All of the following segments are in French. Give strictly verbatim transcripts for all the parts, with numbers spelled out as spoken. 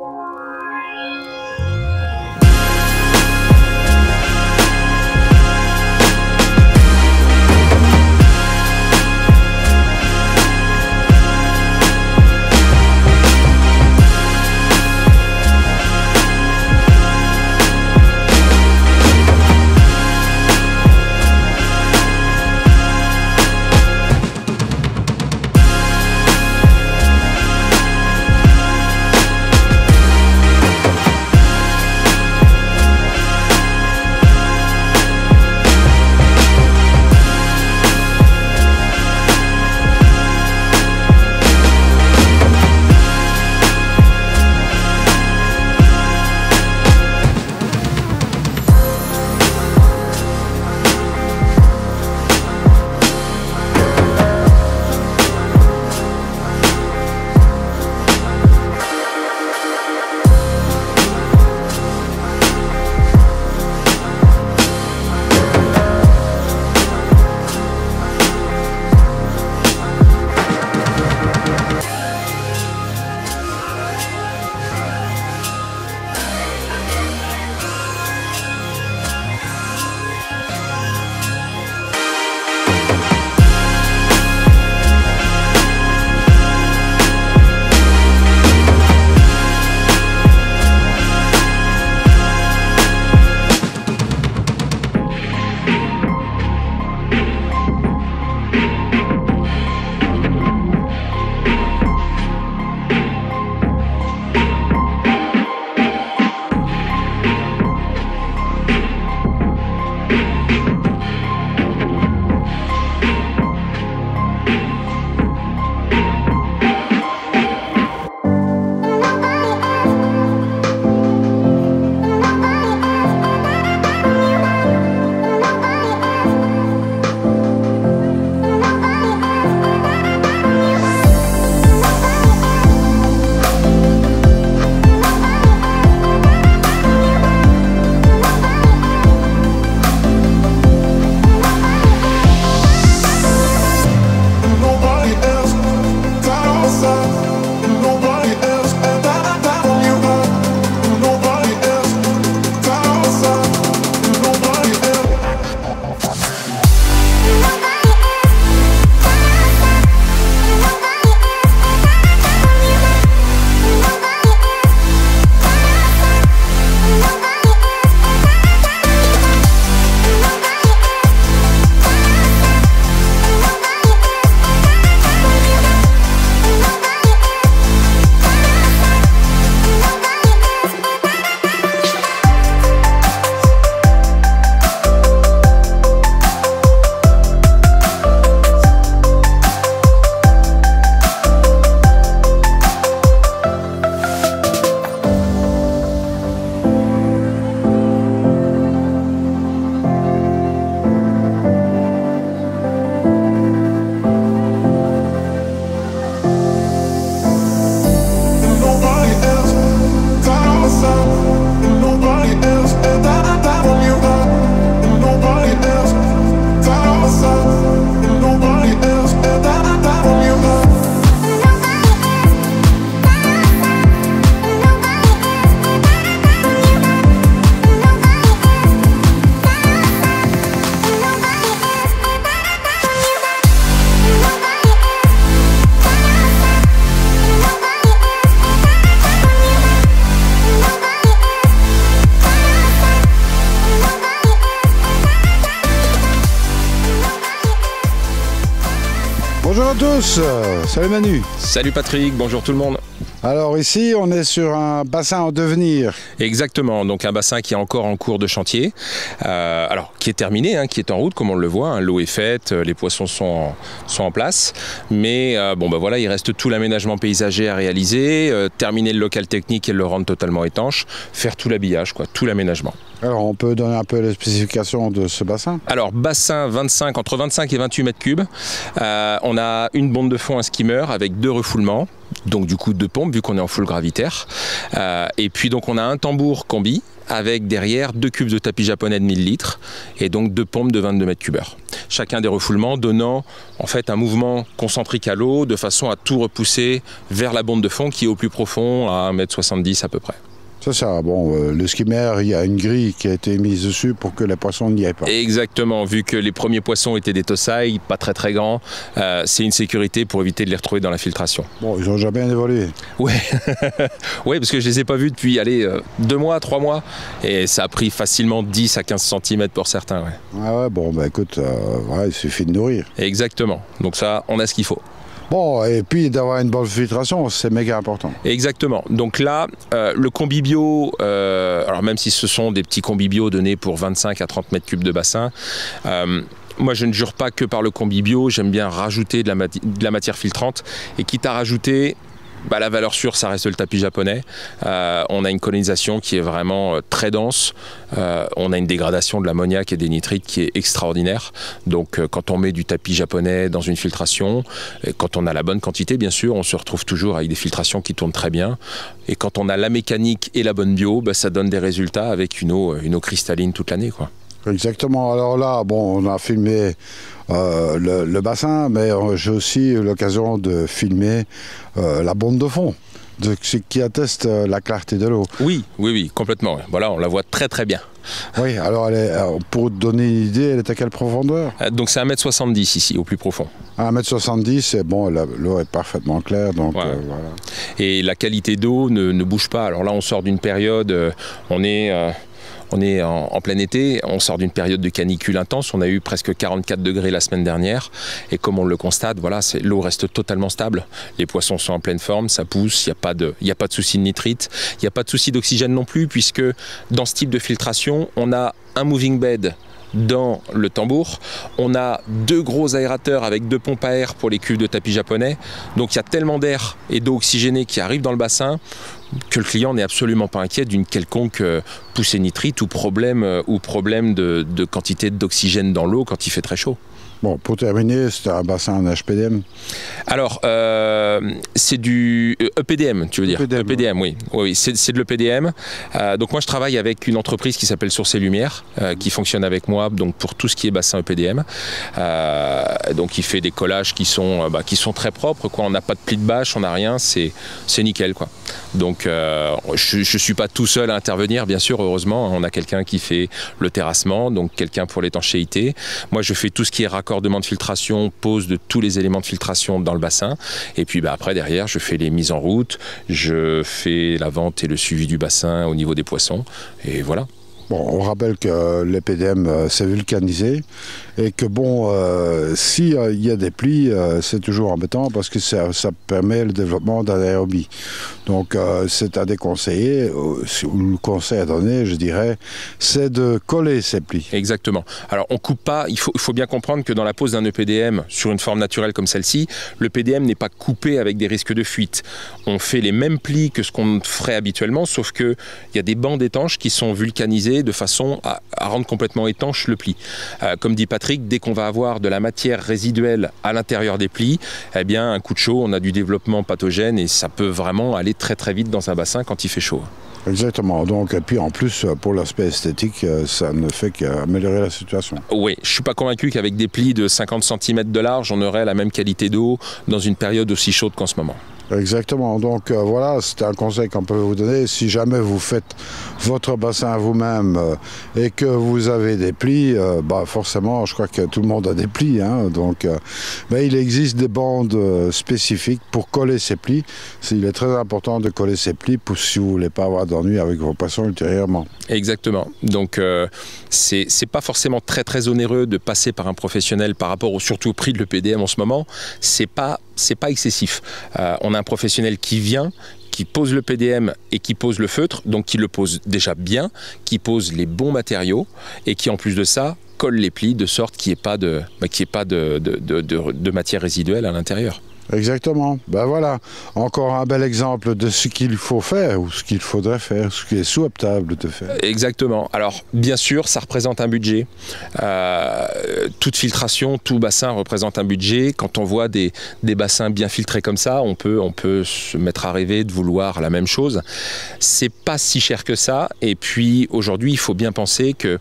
Bonjour à tous, salut Manu. Salut Patrick, bonjour tout le monde. Alors ici on est sur un bassin en devenir. Exactement, donc un bassin qui est encore en cours de chantier, euh, alors qui est terminé, hein, qui est en route comme on le voit, hein, l'eau est faite, les poissons sont en, sont en place, mais euh, bon bah voilà, il reste tout l'aménagement paysager à réaliser, euh, terminer le local technique et le rendre totalement étanche, faire tout l'habillage, quoi, tout l'aménagement. Alors on peut donner un peu les spécifications de ce bassin? Alors bassin vingt-cinq, entre vingt-cinq et vingt-huit mètres cubes, euh, on a une bombe de fond, un skimmer avec deux refoulements, donc du coup deux pompes vu qu'on est en full gravitaire, euh, et puis donc on a un tambour combi avec derrière deux cubes de tapis japonais de mille litres et donc deux pompes de vingt-deux mètres cubeurs. Chacun des refoulements donnant en fait un mouvement concentrique à l'eau de façon à tout repousser vers la bonde de fond qui est au plus profond à un mètre soixante-dix à peu près. C'est ça, bon, euh, le skimmer, il y a une grille qui a été mise dessus pour que les poissons n'y aillent pas. Exactement, vu que les premiers poissons étaient des tosai, pas très très grands, euh, c'est une sécurité pour éviter de les retrouver dans la filtration. Bon, ils ont jamais évolué. Ouais, ouais, parce que je les ai pas vus depuis, allez, euh, deux mois, trois mois, et ça a pris facilement dix à quinze centimètres pour certains. Ouais. Ah ouais, bon, bah écoute, euh, ouais, il suffit de nourrir. Exactement, donc ça, on a ce qu'il faut. Bon, et puis d'avoir une bonne filtration, c'est méga important. Exactement. Donc là, euh, le combi bio, euh, alors même si ce sont des petits combis bio donnés pour vingt-cinq à trente mètres cubes de bassin, euh, moi je ne jure pas que par le combi bio, j'aime bien rajouter de la, mati de la matière filtrante, et quitte à rajouter, bah, la valeur sûre, ça reste le tapis japonais. Euh, on a une colonisation qui est vraiment euh, très dense. Euh, on a une dégradation de l'ammoniac et des nitrites qui est extraordinaire. Donc euh, quand on met du tapis japonais dans une filtration, et quand on a la bonne quantité, bien sûr, on se retrouve toujours avec des filtrations qui tournent très bien. Et quand on a la mécanique et la bonne bio, bah, ça donne des résultats avec une eau, une eau cristalline toute l'année, quoi. Exactement. Alors là, bon, on a filmé euh, le, le bassin, mais j'ai aussi eu l'occasion de filmer euh, la bonde de fond, de, ce qui atteste la clarté de l'eau. Oui, oui, oui, complètement. Voilà, on la voit très très bien. Oui, alors, elle est, alors pour te donner une idée, elle est à quelle profondeur? Donc c'est un mètre soixante-dix ici, au plus profond. un mètre soixante-dix, et bon, l'eau est parfaitement claire, donc ouais. euh, voilà. Et la qualité d'eau ne, ne bouge pas. Alors là, on sort d'une période, euh, on est... Euh, On est en, en plein été, on sort d'une période de canicule intense, on a eu presque quarante-quatre degrés la semaine dernière, et comme on le constate, voilà, l'eau reste totalement stable, les poissons sont en pleine forme, ça pousse, il n'y a pas de, il n'y a pas de souci de nitrite, il n'y a pas de souci d'oxygène non plus, puisque dans ce type de filtration, on a un moving bed dans le tambour, on a deux gros aérateurs avec deux pompes à air pour les cuves de tapis japonais, donc il y a tellement d'air et d'eau oxygénée qui arrive dans le bassin que le client n'est absolument pas inquiet d'une quelconque poussée nitrite ou problème, ou problème de, de quantité d'oxygène dans l'eau quand il fait très chaud. Bon, pour terminer, c'est un bassin en H P D M. Alors, euh, c'est du E P D M, tu veux dire? E P D M, E P D M, oui, oui, oui c'est de l'E P D M. Euh, donc moi, je travaille avec une entreprise qui s'appelle Sources et Lumière, euh, qui fonctionne avec moi donc pour tout ce qui est bassin E P D M. Euh, donc il fait des collages qui sont, bah, qui sont très propres, quoi. On n'a pas de plis de bâche, on n'a rien, c'est nickel, quoi. Donc euh, je ne suis pas tout seul à intervenir, bien sûr, heureusement. On a quelqu'un qui fait le terrassement, donc quelqu'un pour l'étanchéité. Moi, je fais tout ce qui est raccordement de filtration, pose de tous les éléments de filtration dans le bassin. Et puis bah, après, derrière, je fais les mises en route, je fais la vente et le suivi du bassin au niveau des poissons. Et voilà. Bon, on rappelle que l'E P D M euh, s'est vulcanisé et que bon, euh, s'il euh, y a des plis, euh, c'est toujours embêtant parce que ça, ça permet le développement d'anaérobie. Donc euh, c'est à déconseiller, ou le conseil à donner, je dirais, c'est de coller ces plis. Exactement. Alors on coupe pas, il faut, il faut bien comprendre que dans la pose d'un E P D M sur une forme naturelle comme celle-ci, le P D M n'est pas coupé avec des risques de fuite. On fait les mêmes plis que ce qu'on ferait habituellement, sauf qu'il y a des bandes étanches qui sont vulcanisées de façon à, à rendre complètement étanche le pli. Euh, comme dit Patrick, dès qu'on va avoir de la matière résiduelle à l'intérieur des plis, eh bien un coup de chaud, on a du développement pathogène et ça peut vraiment aller très très vite dans un bassin quand il fait chaud. Exactement, donc et puis en plus pour l'aspect esthétique, ça ne fait qu'améliorer la situation. Oui, je ne suis pas convaincu qu'avec des plis de cinquante centimètres de large, on aurait la même qualité d'eau dans une période aussi chaude qu'en ce moment. Exactement, donc euh, voilà, c'est un conseil qu'on peut vous donner. Si jamais vous faites votre bassin vous-même euh, et que vous avez des plis, euh, bah forcément, je crois que tout le monde a des plis, hein, donc, euh, mais il existe des bandes euh, spécifiques pour coller ces plis. Il est très important de coller ces plis pour si vous ne voulez pas avoir d'ennui avec vos poissons ultérieurement. Exactement, donc euh, c'est pas forcément très très onéreux de passer par un professionnel par rapport au, surtout au prix de l'E P D M en ce moment, c'est pas, c'est pas excessif. Euh, on a un professionnel qui vient, qui pose le P D M et qui pose le feutre, donc qui le pose déjà bien, qui pose les bons matériaux et qui en plus de ça colle les plis de sorte qu'il n'y ait pas de, bah, qu'il n'y ait pas de, de, de, de, de matière résiduelle à l'intérieur. Exactement. Ben voilà, encore un bel exemple de ce qu'il faut faire ou ce qu'il faudrait faire, ce qui est souhaitable de faire. Exactement. Alors, bien sûr, ça représente un budget. Euh, toute filtration, tout bassin représente un budget. Quand on voit des, des bassins bien filtrés comme ça, on peut, on peut se mettre à rêver de vouloir la même chose. C'est pas si cher que ça. Et puis, aujourd'hui, il faut bien penser que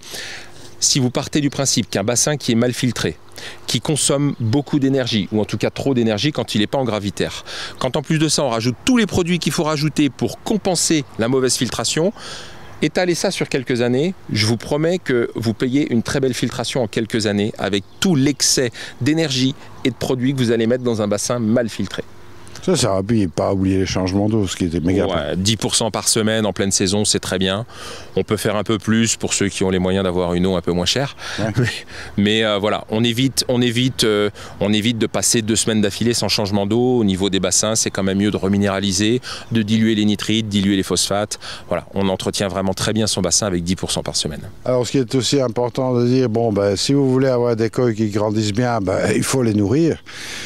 si vous partez du principe qu'un bassin qui est mal filtré, qui consomme beaucoup d'énergie, ou en tout cas trop d'énergie quand il n'est pas en gravitaire, quand en plus de ça on rajoute tous les produits qu'il faut rajouter pour compenser la mauvaise filtration, étalez ça sur quelques années, je vous promets que vous payez une très belle filtration en quelques années avec tout l'excès d'énergie et de produits que vous allez mettre dans un bassin mal filtré. Ça, ça rapide, pas oublier les changements d'eau, ce qui était méga. Ouais, dix pour cent par semaine en pleine saison, c'est très bien. On peut faire un peu plus pour ceux qui ont les moyens d'avoir une eau un peu moins chère. Ouais. Mais, mais euh, voilà, on évite, on, évite, euh, on évite de passer deux semaines d'affilée sans changement d'eau. Au niveau des bassins, c'est quand même mieux de reminéraliser, de diluer les nitrites, diluer les phosphates. Voilà, on entretient vraiment très bien son bassin avec dix pour cent par semaine. Alors, ce qui est aussi important de dire, bon, ben, si vous voulez avoir des coques qui grandissent bien, ben, il faut les nourrir.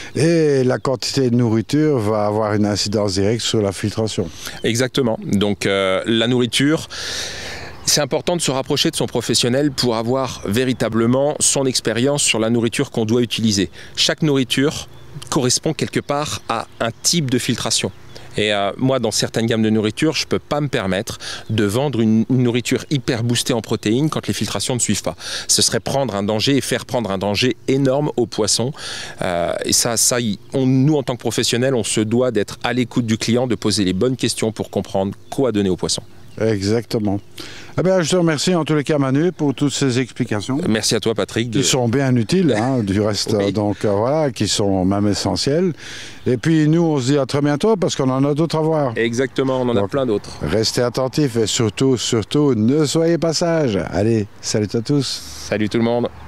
Et la quantité de nourriture va avoir une incidence directe sur la filtration. Exactement. Donc euh, la nourriture, c'est important de se rapprocher de son professionnel pour avoir véritablement son expérience sur la nourriture qu'on doit utiliser. Chaque nourriture correspond quelque part à un type de filtration. Et euh, moi, dans certaines gammes de nourriture, je ne peux pas me permettre de vendre une, une nourriture hyper boostée en protéines quand les filtrations ne suivent pas. Ce serait prendre un danger et faire prendre un danger énorme aux poissons. Euh, et ça, ça on, nous, en tant que professionnels, on se doit d'être à l'écoute du client, de poser les bonnes questions pour comprendre quoi donner aux poissons. Exactement. Eh bien, je te remercie en tous les cas, Manu, pour toutes ces explications. Merci à toi, Patrick. De... Qui sont bien utiles, hein, du reste, oui. Donc euh, voilà, qui sont même essentiels. Et puis nous, on se dit à très bientôt parce qu'on en a d'autres à voir. Exactement, on en donc, a plein d'autres. Restez attentifs et surtout, surtout, ne soyez pas sages. Allez, salut à tous. Salut tout le monde.